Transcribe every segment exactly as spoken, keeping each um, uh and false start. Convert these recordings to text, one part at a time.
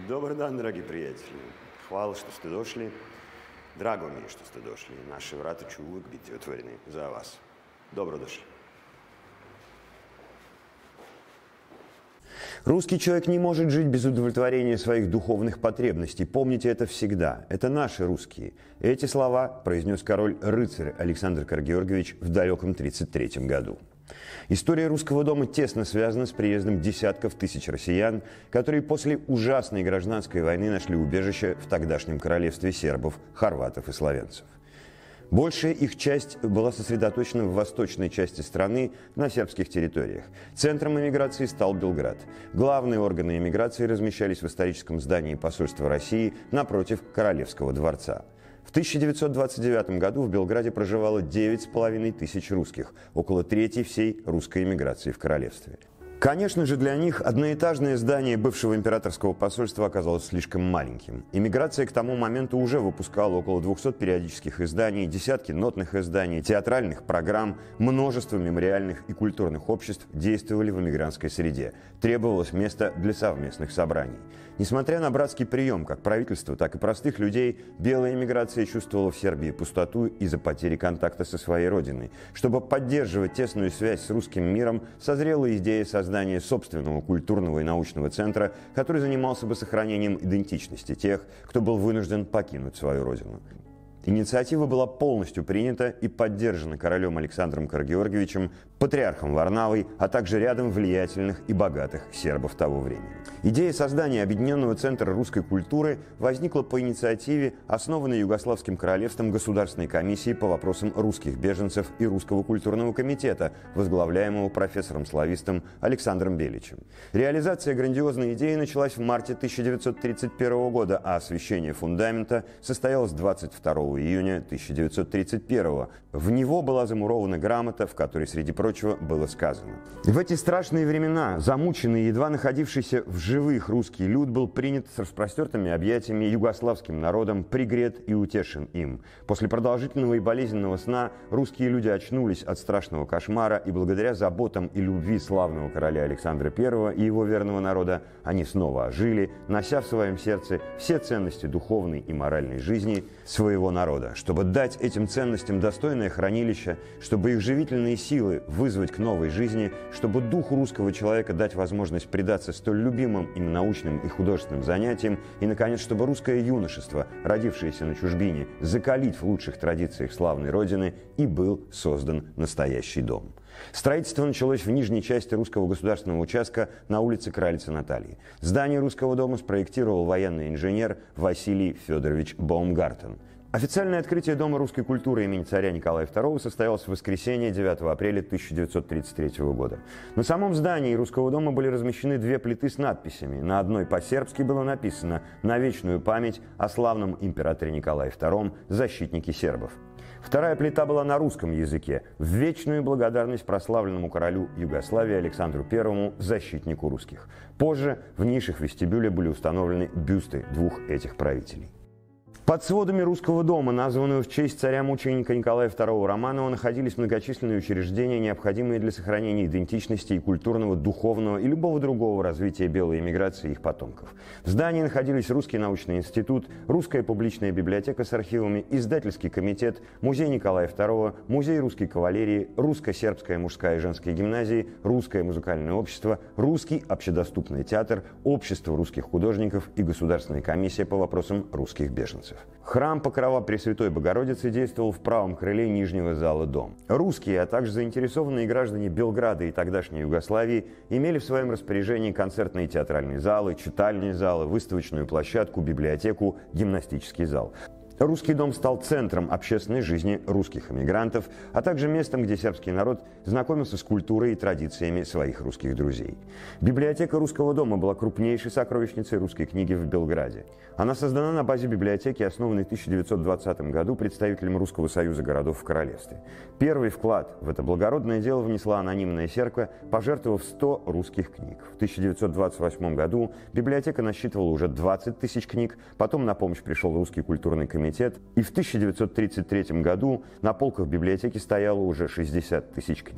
Dobar dan, dragi prijatelji. Hvala što ste došli. Drago mi je što ste došli. Naše vrata će uvijek biti otvorene za vas. Dobrodošli. Русский человек не может жить без удовлетворения своих духовных потребностей. Помните это всегда. Это наши русские. Эти слова произнес король-рыцарь Александр Каргеоргиевич в далеком тридцать третьем году. История русского дома тесно связана с приездом десятков тысяч россиян, которые после ужасной гражданской войны нашли убежище в тогдашнем королевстве сербов, хорватов и словенцев. Большая их часть была сосредоточена в восточной части страны, на сербских территориях. Центром эмиграции стал Белград. Главные органы эмиграции размещались в историческом здании посольства России напротив Королевского дворца. В тысяча девятьсот двадцать девятом году в Белграде проживало девять с половиной тысяч русских, около трети всей русской эмиграции в королевстве. Конечно же, для них одноэтажное здание бывшего императорского посольства оказалось слишком маленьким. Эмиграция к тому моменту уже выпускала около двухсот периодических изданий, десятки нотных изданий, театральных программ, множество мемориальных и культурных обществ действовали в эмигрантской среде. Требовалось место для совместных собраний. Несмотря на братский прием как правительства, так и простых людей, белая эмиграция чувствовала в Сербии пустоту из-за потери контакта со своей родиной. Чтобы поддерживать тесную связь с русским миром, созрела идея создания собственного культурного и научного центра, который занимался бы сохранением идентичности тех, кто был вынужден покинуть свою родину. Инициатива была полностью принята и поддержана королем Александром Каргеоргиевичем, патриархом Варнавой, а также рядом влиятельных и богатых сербов того времени. Идея создания Объединенного центра русской культуры возникла по инициативе, основанной Югославским королевством Государственной комиссии по вопросам русских беженцев и Русского культурного комитета, возглавляемого профессором-славистом Александром Беличем. Реализация грандиозной идеи началась в марте тысяча девятьсот тридцать первого года, а освящение фундамента состоялось двадцать второго июня тысяча девятьсот тридцать первого. В него была замурована грамота, в которой, среди прочего, было сказано: «В эти страшные времена замученный и едва находившийся в живых русский люд был принят с распростертыми объятиями югославским народом, пригрет и утешен им. После продолжительного и болезненного сна русские люди очнулись от страшного кошмара, и благодаря заботам и любви славного короля Александра Первого и его верного народа они снова ожили, нося в своем сердце все ценности духовной и моральной жизни своего народа. Чтобы дать этим ценностям достойное хранилище, чтобы их живительные силы вызвать к новой жизни, чтобы духу русского человека дать возможность предаться столь любимым им научным и художественным занятиям, и, наконец, чтобы русское юношество, родившееся на чужбине, закалить в лучших традициях славной Родины, и был создан настоящий дом». Строительство началось в нижней части русского государственного участка на улице Кралицы Натальи. Здание русского дома спроектировал военный инженер Василий Федорович Баумгартен. Официальное открытие Дома русской культуры имени царя Николая Второго состоялось в воскресенье девятого апреля тысяча девятьсот тридцать третьего года. На самом здании русского дома были размещены две плиты с надписями. На одной по-сербски было написано «На вечную память о славном императоре Николае Втором, защитнике сербов». Вторая плита была на русском языке, в вечную благодарность прославленному королю Югославии Александру Первому, защитнику русских. Позже в нишах вестибюля были установлены бюсты двух этих правителей. Под сводами русского дома, названного в честь царя-мученика Николая Второго Романова, находились многочисленные учреждения, необходимые для сохранения идентичности и культурного, духовного и любого другого развития белой эмиграции и их потомков. В здании находились Русский научный институт, Русская публичная библиотека с архивами, Издательский комитет, Музей Николая Второго, Музей русской кавалерии, Русско-сербская мужская и женская гимназии, Русское музыкальное общество, Русский общедоступный театр, Общество русских художников и Государственная комиссия по вопросам русских беженцев. Храм Покрова Пресвятой Богородицы действовал в правом крыле нижнего зала дом. Русские, а также заинтересованные граждане Белграда и тогдашней Югославии имели в своем распоряжении концертные и театральные залы, читальные залы, выставочную площадку, библиотеку, гимнастический зал. Русский дом стал центром общественной жизни русских эмигрантов, а также местом, где сербский народ знакомился с культурой и традициями своих русских друзей. Библиотека Русского дома была крупнейшей сокровищницей русской книги в Белграде. Она создана на базе библиотеки, основанной в тысяча девятьсот двадцатом году представителем Русского союза городов в королевстве. Первый вклад в это благородное дело внесла анонимная сербка, пожертвовав сто русских книг. В тысяча девятьсот двадцать восьмом году библиотека насчитывала уже двадцать тысяч книг, потом на помощь пришел Русский культурный комитет, и в тысяча девятьсот тридцать третьем году на полках библиотеки стояло уже шестьдесят тысяч книг.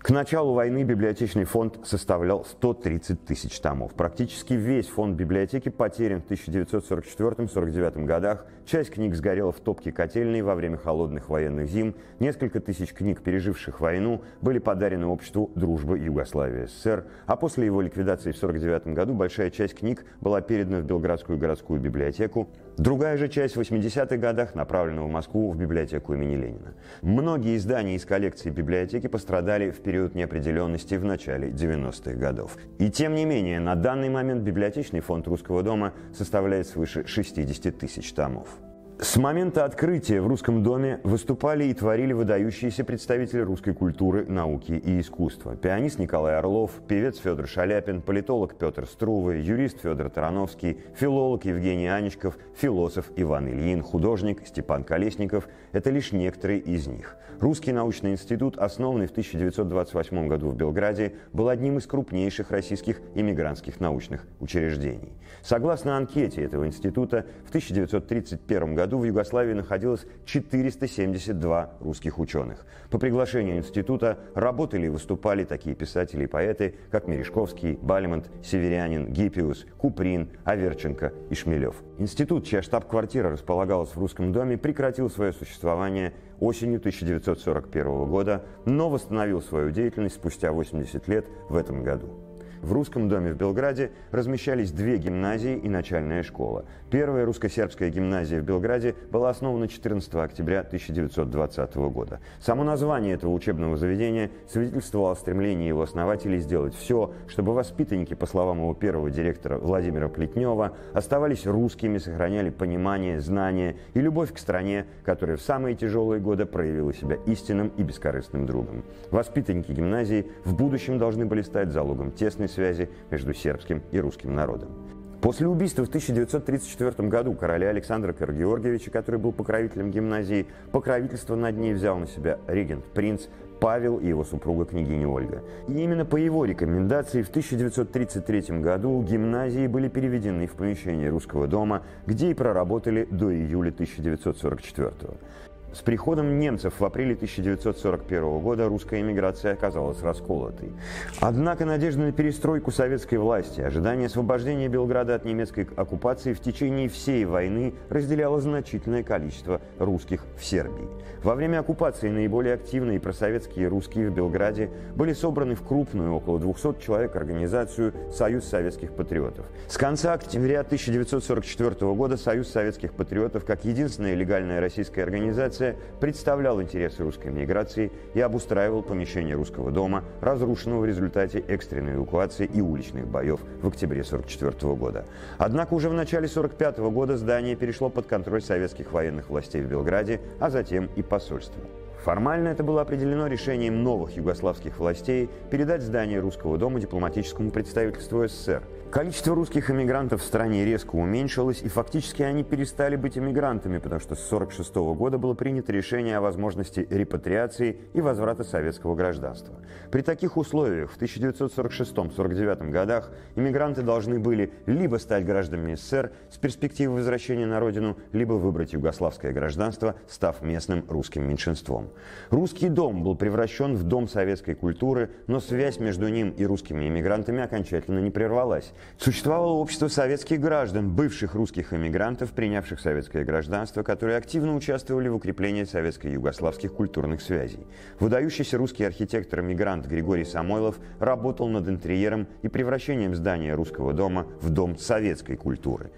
К началу войны библиотечный фонд составлял сто тридцать тысяч томов. Практически весь фонд библиотеки потерян в тысяча девятьсот сорок четвёртом — сорок девятом годах. Часть книг сгорела в топке котельной во время холодных военных зим. Несколько тысяч книг, переживших войну, были подарены обществу «Дружба Югославии СССР», а после его ликвидации в сорок девятом году большая часть книг была передана в Белградскую городскую библиотеку. Другая же часть в восьмидесятых годах направлена в Москву в библиотеку имени Ленина. Многие издания из коллекции библиотеки пострадали в период неопределенности в начале девяностых годов. И тем не менее, на данный момент библиотечный фонд Русского дома составляет свыше шестидесяти тысяч томов. С момента открытия в Русском доме выступали и творили выдающиеся представители русской культуры, науки и искусства. Пианист Николай Орлов, певец Федор Шаляпин, политолог Петр Струве, юрист Федор Тарановский, филолог Евгений Аничков, философ Иван Ильин, художник Степан Колесников – это лишь некоторые из них. Русский научный институт, основанный в тысяча девятьсот двадцать восьмом году в Белграде, был одним из крупнейших российских иммигрантских научных учреждений. Согласно анкете этого института, в тысяча девятьсот тридцать первом году в Югославии находилось четыреста семьдесят два русских ученых. По приглашению института работали и выступали такие писатели и поэты, как Мережковский, Бальмонт, Северянин, Гиппиус, Куприн, Аверченко и Шмелев. Институт, чья штаб-квартира располагалась в Русском доме, прекратил свое существование осенью тысяча девятьсот сорок первого года, но восстановил свою деятельность спустя восемьдесят лет в этом году. В Русском доме в Белграде размещались две гимназии и начальная школа. Первая русско-сербская гимназия в Белграде была основана четырнадцатого октября тысяча девятьсот двадцатого года. Само название этого учебного заведения свидетельствовало о стремлении его основателей сделать все, чтобы воспитанники, по словам его первого директора Владимира Плетнева, оставались русскими, сохраняли понимание, знания и любовь к стране, которая в самые тяжелые годы проявила себя истинным и бескорыстным другом. Воспитанники гимназии в будущем должны были стать залогом тесной связи между сербским и русским народом. После убийства в тысяча девятьсот тридцать четвёртом году короля Александра Каргеоргиевича, который был покровителем гимназии, покровительство над ней взял на себя регент-принц Павел и его супруга княгиня Ольга. И именно по его рекомендации в тысяча девятьсот тридцать третьем году гимназии были переведены в помещение Русского дома, где и проработали до июля тысяча девятьсот сорок четвёртого. С приходом немцев в апреле тысяча девятьсот сорок первого года русская эмиграция оказалась расколотой. Однако надежда на перестройку советской власти, ожидание освобождения Белграда от немецкой оккупации в течение всей войны разделяло значительное количество русских в Сербии. Во время оккупации наиболее активные просоветские русские в Белграде были собраны в крупную, около двухсот человек, организацию «Союз советских патриотов». С конца октября тысяча девятьсот сорок четвёртого года «Союз советских патриотов» как единственная легальная российская организация представлял интересы русской миграции и обустраивал помещение Русского дома, разрушенного в результате экстренной эвакуации и уличных боев в октябре сорок четвёртого года. Однако уже в начале сорок пятого года здание перешло под контроль советских военных властей в Белграде, а затем и посольства. Формально это было определено решением новых югославских властей передать здание Русского дома дипломатическому представительству СССР. Количество русских эмигрантов в стране резко уменьшилось, и фактически они перестали быть эмигрантами, потому что с сорок шестого года было принято решение о возможности репатриации и возврата советского гражданства. При таких условиях в тысяча девятьсот сорок шестом — сорок девятом годах эмигранты должны были либо стать гражданами СССР с перспективой возвращения на родину, либо выбрать югославское гражданство, став местным русским меньшинством. Русский дом был превращен в дом советской культуры, но связь между ним и русскими эмигрантами окончательно не прервалась. Существовало общество советских граждан, бывших русских эмигрантов, принявших советское гражданство, которые активно участвовали в укреплении советско-югославских культурных связей. Выдающийся русский архитектор-эмигрант Григорий Самойлов работал над интерьером и превращением здания Русского дома в дом советской культуры.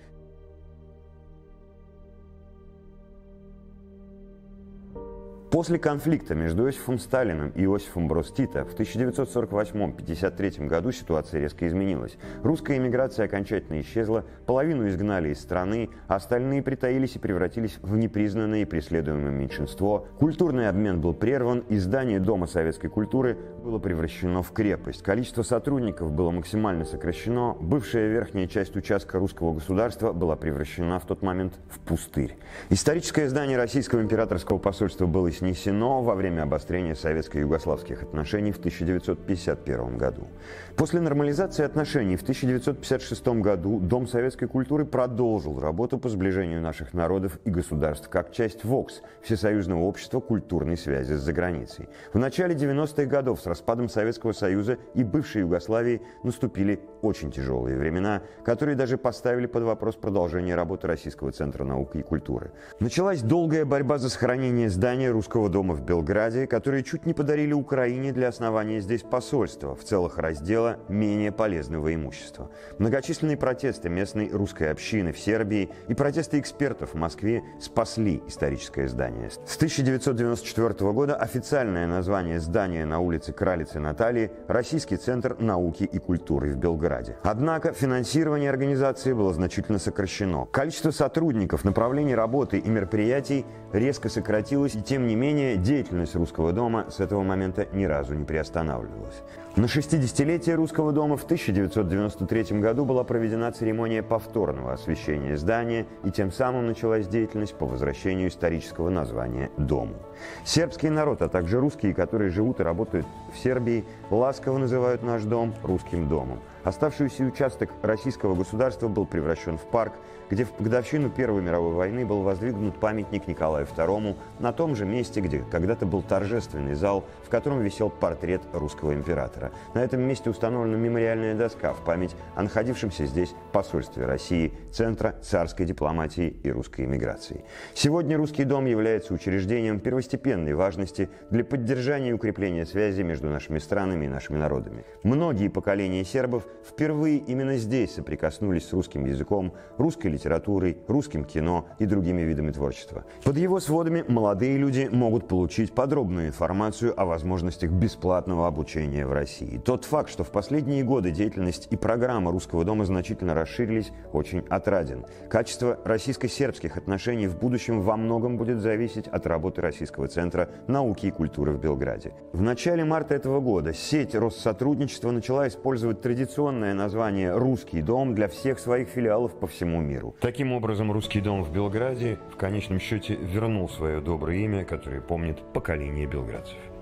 После конфликта между Иосифом Сталиным и Иосифом Брос Тито в тысяча девятьсот сорок восьмом — пятьдесят третьем году ситуация резко изменилась. Русская эмиграция окончательно исчезла, половину изгнали из страны, а остальные притаились и превратились в непризнанное и преследуемое меньшинство. Культурный обмен был прерван, и здание Дома советской культуры было превращено в крепость. Количество сотрудников было максимально сокращено, бывшая верхняя часть участка русского государства была превращена в тот момент в пустырь. Историческое здание Российского императорского посольства было снесено снесено во время обострения советско-югославских отношений в тысяча девятьсот пятьдесят первом году. После нормализации отношений в тысяча девятьсот пятьдесят шестом году Дом советской культуры продолжил работу по сближению наших народов и государств как часть ВОКС – Всесоюзного общества культурной связи с заграницей. В начале девяностых годов с распадом Советского Союза и бывшей Югославии наступили очень тяжелые времена, которые даже поставили под вопрос продолжение работы Российского центра науки и культуры. Началась долгая борьба за сохранение здания Русского дома в Белграде, которые чуть не подарили Украине для основания здесь посольства в целых раздела менее полезного имущества. Многочисленные протесты местной русской общины в Сербии и протесты экспертов в Москве спасли историческое здание. С тысяча девятьсот девяносто четвёртого года официальное название здания на улице Кралицы Натальи – Российский центр науки и культуры в Белграде. Однако финансирование организации было значительно сокращено. Количество сотрудников, направлений работы и мероприятий резко сократилось, и тем не менее деятельность Русского дома с этого момента ни разу не приостанавливалась. На шестидесятилетие Русского дома в тысяча девятьсот девяносто третьем году была проведена церемония повторного освящения здания, и тем самым началась деятельность по возвращению исторического названия дому. Сербский народ, а также русские, которые живут и работают в Сербии, ласково называют наш дом русским домом. Оставшийся участок российского государства был превращен в парк, где в годовщину Первой мировой войны был воздвигнут памятник Николаю второму на том же месте, где когда-то был торжественный зал, в котором висел портрет русского императора. На этом месте установлена мемориальная доска в память о находившемся здесь посольстве России, Центра царской дипломатии и русской эмиграции. Сегодня Русский дом является учреждением первостепенной важности для поддержания и укрепления связи между нашими странами и нашими народами. Многие поколения сербов впервые именно здесь соприкоснулись с русским языком, русской литературой, русским кино и другими видами творчества. Под его сводами молодые люди могут получить подробную информацию о возможностях бесплатного обучения в России. Тот факт, что в последние годы деятельность и программа Русского дома значительно расширились, очень отраден. Качество российско-сербских отношений в будущем во многом будет зависеть от работы Российского центра науки и культуры в Белграде. В начале марта этого года сеть Россотрудничества начала использовать традиционное название «Русский дом» для всех своих филиалов по всему миру. Таким образом, Русский дом в Белграде в конечном счете вернул свое доброе имя, которое помнит поколение белградцев.